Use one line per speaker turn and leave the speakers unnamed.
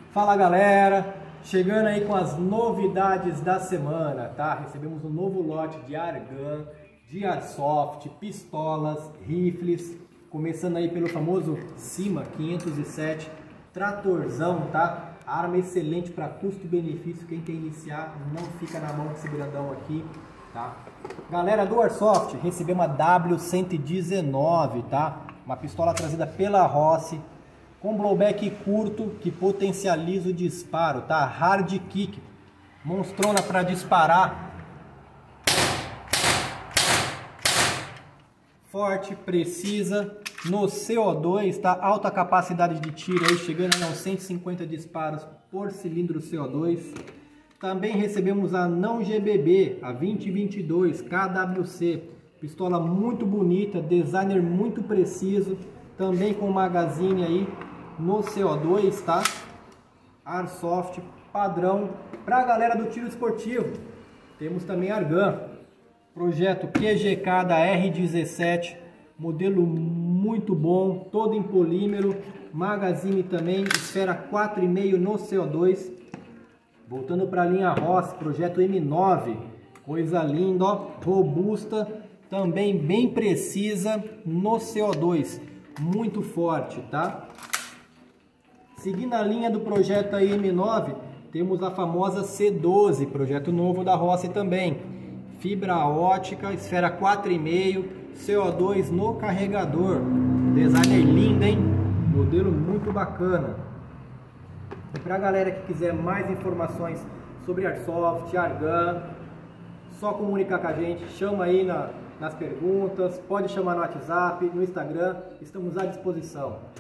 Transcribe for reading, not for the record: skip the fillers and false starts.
Fala galera, chegando aí com as novidades da semana, tá? Recebemos um novo lote de Argan, de Airsoft, pistolas, rifles, começando aí pelo famoso Cima 507, tratorzão, tá? Arma excelente para custo-benefício, quem quer iniciar não fica na mão desse grandão aqui, tá? Galera do Airsoft, recebemos uma W119, tá? Uma pistola trazida pela Rossi, com blowback curto que potencializa o disparo, tá? Hard kick, monstrona para disparar, forte, precisa, no CO2, tá? Alta capacidade de tiro aí, chegando a uns 150 disparos por cilindro CO2. Também recebemos a não GBB, a 2022 KWC, pistola muito bonita, designer muito preciso, também com magazine aí no CO2, tá? Airsoft padrão para a galera do tiro esportivo. Temos também Argan, projeto QGK da R17, modelo muito bom, todo em polímero, magazine também, esfera 4,5 no CO2. Voltando para a linha Rossi, projeto M9, coisa linda, ó, robusta, também bem precisa no CO2, muito forte, tá? Seguindo a linha do projeto aí M9, temos a famosa C12, projeto novo da Rossi também. Fibra ótica, esfera 4,5, CO2 no carregador. Designer lindo, hein? Modelo muito bacana. E para a galera que quiser mais informações sobre Airsoft, Argan, só comunicar com a gente, chama aí nas perguntas, pode chamar no WhatsApp, no Instagram, estamos à disposição.